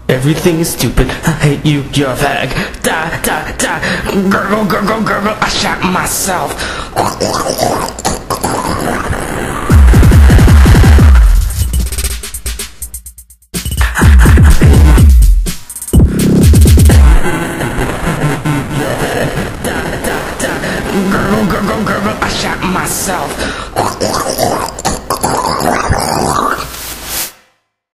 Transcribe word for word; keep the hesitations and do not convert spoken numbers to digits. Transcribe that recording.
Everything is stupid. I hate you, you're a fag. Da, da, da. Gurgle, gurgle, gurgle. I shot myself. Gurgle, gurgle, gurgle. I shot myself.